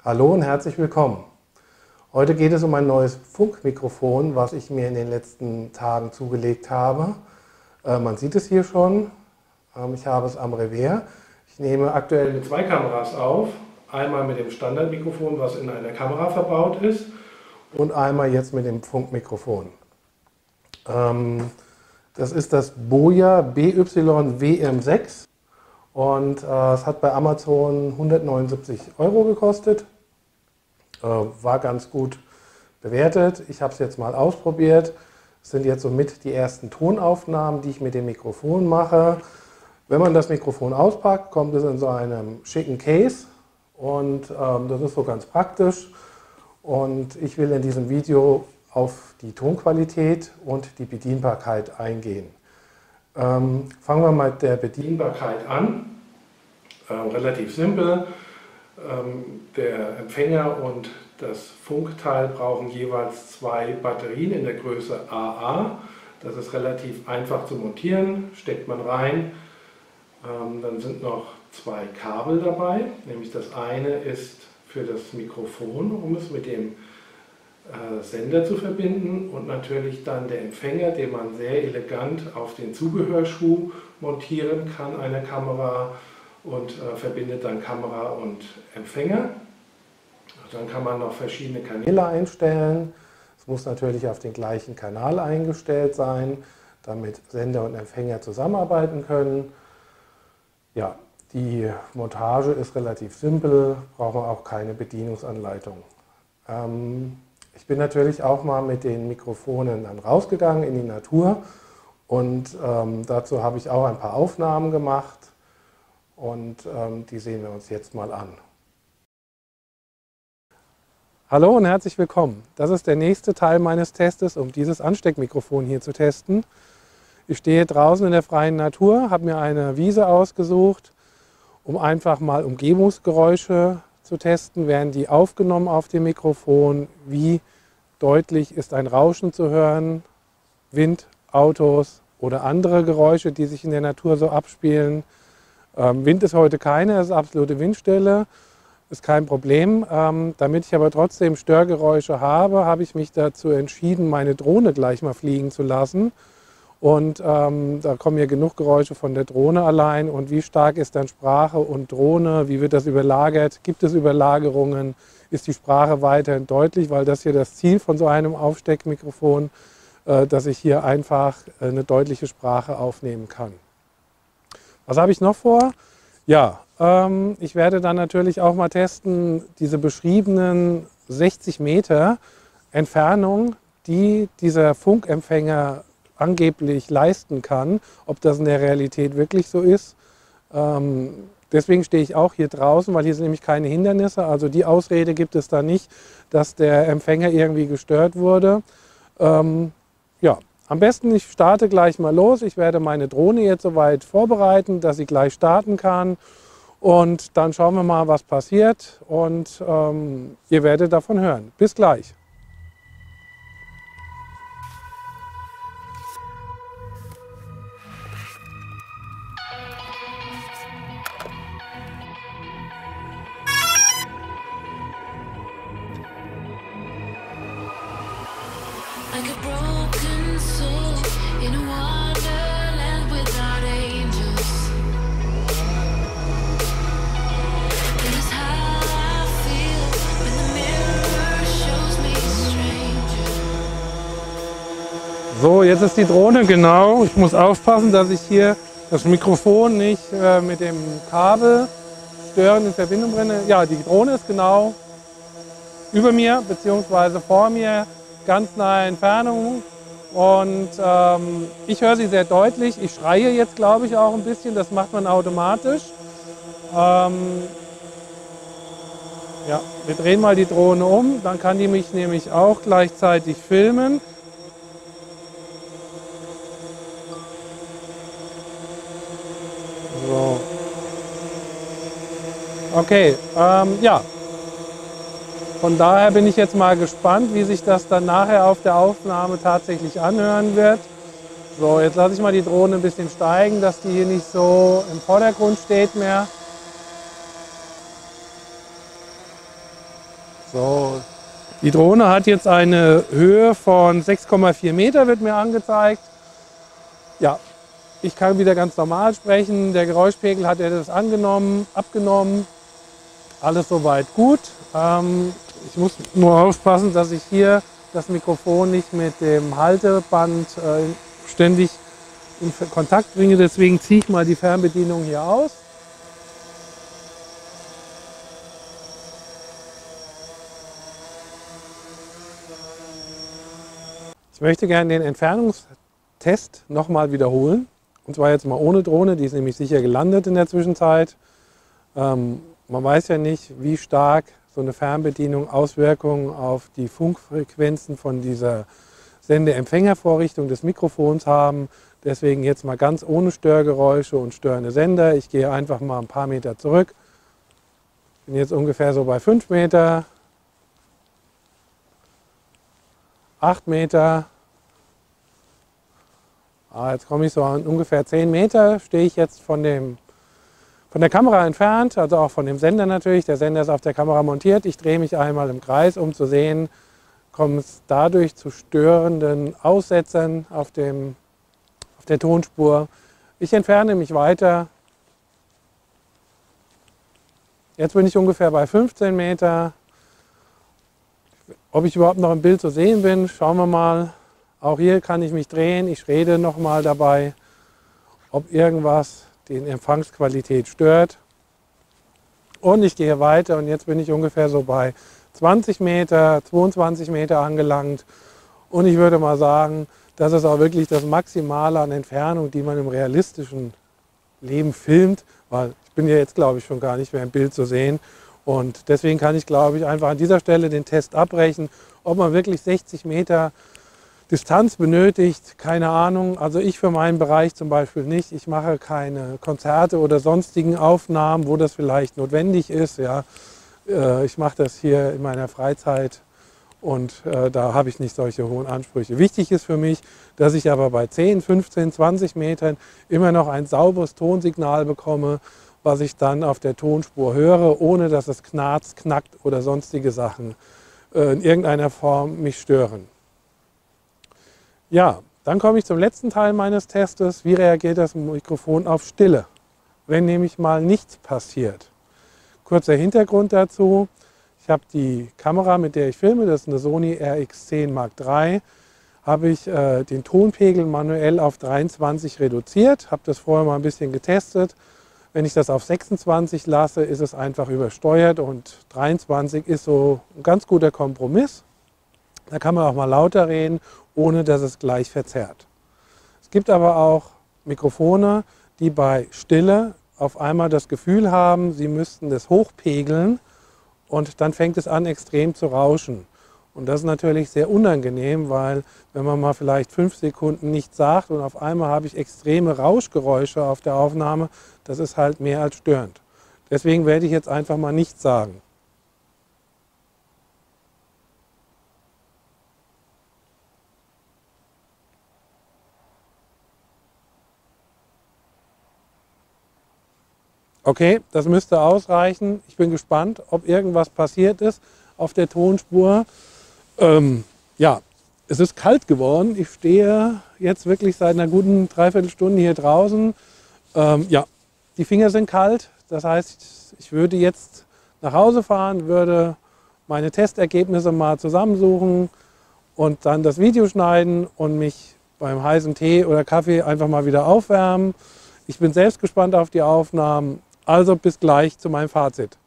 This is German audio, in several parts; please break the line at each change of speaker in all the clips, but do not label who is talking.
Hallo und herzlich willkommen. Heute geht es um ein neues Funkmikrofon, was ich mir in den letzten Tagen zugelegt habe. Man sieht es hier schon, ich habe es am Revers. Ich nehme aktuell mit zwei Kameras auf. Einmal mit dem Standardmikrofon, was in einer Kamera verbaut ist, und einmal jetzt mit dem Funkmikrofon. Das ist das Boya BY-WM6 und es hat bei Amazon 179 € gekostet. War ganz gut bewertet. Ich habe es jetzt mal ausprobiert. Das sind jetzt somit die ersten Tonaufnahmen, die ich mit dem Mikrofon mache. Wenn man das Mikrofon auspackt, kommt es in so einem schicken Case und das ist so ganz praktisch. Und ich will in diesem Video auf die Tonqualität und die Bedienbarkeit eingehen. Fangen wir mal mit der Bedienbarkeit an. Relativ simpel. Der Empfänger und das Funkteil brauchen jeweils zwei Batterien in der Größe AA. Das ist relativ einfach zu montieren, steckt man rein. Dann sind noch zwei Kabel dabei, nämlich das eine ist für das Mikrofon, um es mit dem Sender zu verbinden, und natürlich dann der Empfänger, den man sehr elegant auf den Zubehörschuh montieren kann, eine Kamera, und verbindet dann Kamera und Empfänger. Dann kann man noch verschiedene Kanäle einstellen. Es muss natürlich auf den gleichen Kanal eingestellt sein, damit Sender und Empfänger zusammenarbeiten können. Ja, die Montage ist relativ simpel, braucht man auch keine Bedienungsanleitung. Ich bin natürlich auch mal mit den Mikrofonen dann rausgegangen in die Natur und dazu habe ich auch ein paar Aufnahmen gemacht und die sehen wir uns jetzt mal an. Hallo und herzlich willkommen. Das ist der nächste Teil meines Testes, um dieses Ansteckmikrofon hier zu testen. Ich stehe draußen in der freien Natur, habe mir eine Wiese ausgesucht, um einfach mal Umgebungsgeräusche zu testen. Werden die aufgenommen auf dem Mikrofon? Wie deutlich ist ein Rauschen zu hören? Wind, Autos oder andere Geräusche, die sich in der Natur so abspielen. Wind ist heute keine, es ist absolute Windstille. Ist kein Problem. Damit ich aber trotzdem Störgeräusche habe, habe ich mich dazu entschieden, meine Drohne gleich mal fliegen zu lassen. Und da kommen ja genug Geräusche von der Drohne allein. Und wie stark ist dann Sprache und Drohne? Wie wird das überlagert? Gibt es Überlagerungen? Ist die Sprache weiterhin deutlich? Weil das hier das Ziel von so einem Aufsteckmikrofon, dass ich hier einfach eine deutliche Sprache aufnehmen kann. Was habe ich noch vor? Ja, ich werde dann natürlich auch mal testen, diese beschriebenen 60 Meter Entfernung, die dieser Funkempfänger angeblich leisten kann, ob das in der Realität wirklich so ist. Deswegen stehe ich auch hier draußen, weil hier sind nämlich keine Hindernisse. Also die Ausrede gibt es da nicht, dass der Empfänger irgendwie gestört wurde. Ja, am besten ich starte gleich mal los. Ich werde meine Drohne jetzt soweit vorbereiten, dass sie gleich starten kann. Und dann schauen wir mal, was passiert. Und ihr werdet davon hören. Bis gleich.
Like a broken soul in a wonderland without angels. It is how I feel when the mirror shows me a stranger.
So, jetzt ist die Drohne genau. Ich muss aufpassen, dass ich hier das Mikrofon nicht mit dem Kabel störend in Verbindung bringe. Ja, die Drohne ist genau über mir bzw. vor mir, ganz nahe Entfernung, und ich höre sie sehr deutlich. Ich schreie jetzt, glaube ich, auch ein bisschen, das macht man automatisch. Ja, wir drehen mal die Drohne um, dann kann die mich nämlich auch gleichzeitig filmen. So. Okay, ja. Von daher bin ich jetzt mal gespannt, wie sich das dann nachher auf der Aufnahme tatsächlich anhören wird. So, jetzt lasse ich mal die Drohne ein bisschen steigen, dass die hier nicht so im Vordergrund steht mehr. So, die Drohne hat jetzt eine Höhe von 6,4 Meter, wird mir angezeigt. Ja, ich kann wieder ganz normal sprechen. Der Geräuschpegel hat er das abgenommen. Alles soweit gut. Ich muss nur aufpassen, dass ich hier das Mikrofon nicht mit dem Halteband ständig in Kontakt bringe. Deswegen ziehe ich mal die Fernbedienung hier aus. Ich möchte gerne den Entfernungstest nochmal wiederholen. Und zwar jetzt mal ohne Drohne, die ist nämlich sicher gelandet in der Zwischenzeit. Man weiß ja nicht, wie stark so eine Fernbedienung Auswirkungen auf die Funkfrequenzen von dieser Sende-Empfänger-Vorrichtung des Mikrofons haben. Deswegen jetzt mal ganz ohne Störgeräusche und störende Sender. Ich gehe einfach mal ein paar Meter zurück. Bin jetzt ungefähr so bei 5 Meter. 8 Meter. Jetzt komme ich so an ungefähr 10 Meter, stehe ich jetzt von der Kamera entfernt, also auch von dem Sender natürlich. Der Sender ist auf der Kamera montiert. Ich drehe mich einmal im Kreis, um zu sehen, kommt es dadurch zu störenden Aussetzern auf der Tonspur. Ich entferne mich weiter. Jetzt bin ich ungefähr bei 15 Meter. Ob ich überhaupt noch im Bild zu sehen bin, schauen wir mal. Auch hier kann ich mich drehen, ich rede nochmal dabei, ob irgendwas die Empfangsqualität stört. Und ich gehe weiter und jetzt bin ich ungefähr so bei 20 Meter, 22 Meter angelangt. Und ich würde mal sagen, das ist auch wirklich das Maximale an Entfernung, die man im realistischen Leben filmt, weil ich bin ja jetzt, glaube ich, schon gar nicht mehr im Bild zu sehen. Und deswegen kann ich, glaube ich, einfach an dieser Stelle den Test abbrechen, ob man wirklich 60 Meter Distanz benötigt, keine Ahnung. Also ich für meinen Bereich zum Beispiel nicht. Ich mache keine Konzerte oder sonstigen Aufnahmen, wo das vielleicht notwendig ist. Ja. Ich mache das hier in meiner Freizeit und da habe ich nicht solche hohen Ansprüche. Wichtig ist für mich, dass ich aber bei 10, 15, 20 Metern immer noch ein sauberes Tonsignal bekomme, was ich dann auf der Tonspur höre, ohne dass es knarzt, knackt oder sonstige Sachen in irgendeiner Form mich stören. Ja, dann komme ich zum letzten Teil meines Testes. Wie reagiert das Mikrofon auf Stille, wenn nämlich mal nichts passiert? Kurzer Hintergrund dazu. Ich habe die Kamera, mit der ich filme, das ist eine Sony RX10 Mark III, habe ich den Tonpegel manuell auf 23 reduziert, habe das vorher mal ein bisschen getestet. Wenn ich das auf 26 lasse, ist es einfach übersteuert und 23 ist so ein ganz guter Kompromiss. Da kann man auch mal lauter reden, ohne dass es gleich verzerrt. Es gibt aber auch Mikrofone, die bei Stille auf einmal das Gefühl haben, sie müssten das hochpegeln und dann fängt es an, extrem zu rauschen. Und das ist natürlich sehr unangenehm, weil wenn man mal vielleicht 5 Sekunden nichts sagt und auf einmal habe ich extreme Rauschgeräusche auf der Aufnahme, das ist halt mehr als störend. Deswegen werde ich jetzt einfach mal nichts sagen. Okay, das müsste ausreichen. Ich bin gespannt, ob irgendwas passiert ist auf der Tonspur. Ja, es ist kalt geworden. Ich stehe jetzt wirklich seit einer guten Dreiviertelstunde hier draußen. Ja, die Finger sind kalt. Das heißt, ich würde jetzt nach Hause fahren, würde meine Testergebnisse mal zusammensuchen und dann das Video schneiden und mich beim heißen Tee oder Kaffee einfach mal wieder aufwärmen. Ich bin selbst gespannt auf die Aufnahmen. Also bis gleich zu meinem Fazit.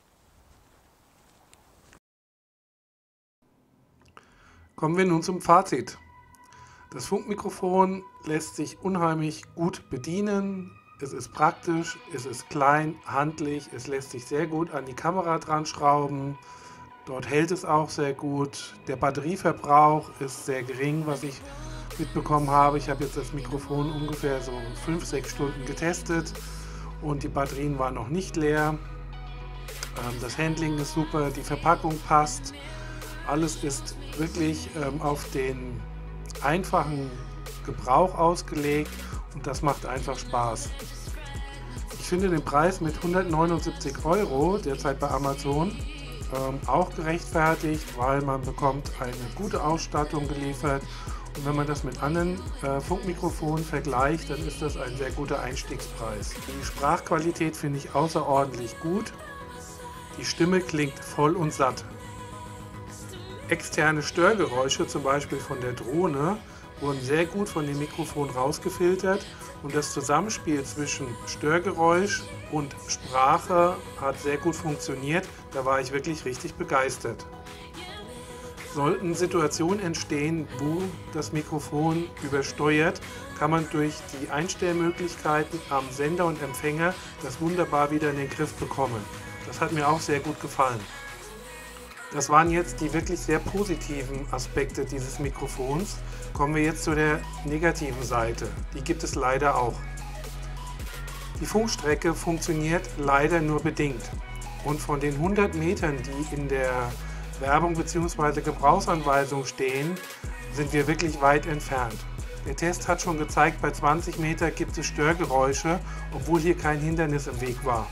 Kommen wir nun zum Fazit. Das Funkmikrofon lässt sich unheimlich gut bedienen. Es ist praktisch, es ist klein, handlich, es lässt sich sehr gut an die Kamera dran schrauben. Dort hält es auch sehr gut. Der Batterieverbrauch ist sehr gering, was ich mitbekommen habe. Ich habe jetzt das Mikrofon ungefähr so 5-6 Stunden getestet und die Batterien waren noch nicht leer. Das Handling ist super, die Verpackung passt. Alles ist wirklich auf den einfachen Gebrauch ausgelegt und das macht einfach Spaß. Ich finde den Preis mit 179 € derzeit bei Amazon auch gerechtfertigt, weil man bekommt eine gute Ausstattung geliefert. Und wenn man das mit anderen Funkmikrofonen vergleicht, dann ist das ein sehr guter Einstiegspreis. Die Sprachqualität finde ich außerordentlich gut. Die Stimme klingt voll und satt. Externe Störgeräusche, zum Beispiel von der Drohne, wurden sehr gut von dem Mikrofon rausgefiltert und das Zusammenspiel zwischen Störgeräusch und Sprache hat sehr gut funktioniert. Da war ich wirklich richtig begeistert. Sollten Situationen entstehen, wo das Mikrofon übersteuert, kann man durch die Einstellmöglichkeiten am Sender und Empfänger das wunderbar wieder in den Griff bekommen. Das hat mir auch sehr gut gefallen. Das waren jetzt die wirklich sehr positiven Aspekte dieses Mikrofons. Kommen wir jetzt zu der negativen Seite. Die gibt es leider auch. Die Funkstrecke funktioniert leider nur bedingt. Und von den 100 Metern, die in der Werbung bzw. Gebrauchsanweisung stehen, sind wir wirklich weit entfernt. Der Test hat schon gezeigt, bei 20 Meter gibt es Störgeräusche, obwohl hier kein Hindernis im Weg war.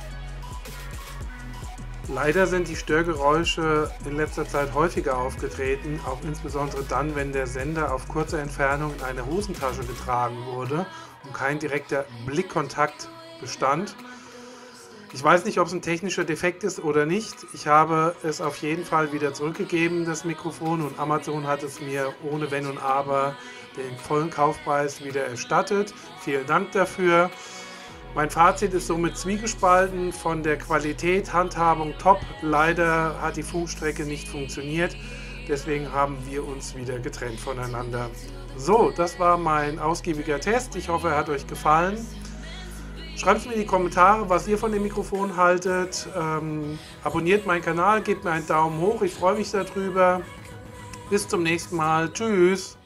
Leider sind die Störgeräusche in letzter Zeit häufiger aufgetreten, auch insbesondere dann, wenn der Sender auf kurze Entfernung in eine Hosentasche getragen wurde und kein direkter Blickkontakt bestand. Ich weiß nicht, ob es ein technischer Defekt ist oder nicht. Ich habe es auf jeden Fall wieder zurückgegeben, das Mikrofon, und Amazon hat es mir ohne Wenn und Aber den vollen Kaufpreis wieder erstattet. Vielen Dank dafür. Mein Fazit ist somit zwiegespalten. Von der Qualität, Handhabung top. Leider hat die Funkstrecke nicht funktioniert. Deswegen haben wir uns wieder getrennt voneinander. So, das war mein ausgiebiger Test. Ich hoffe, er hat euch gefallen. Schreibt mir in die Kommentare, was ihr von dem Mikrofon haltet. Abonniert meinen Kanal, gebt mir einen Daumen hoch. Ich freue mich darüber. Bis zum nächsten Mal. Tschüss.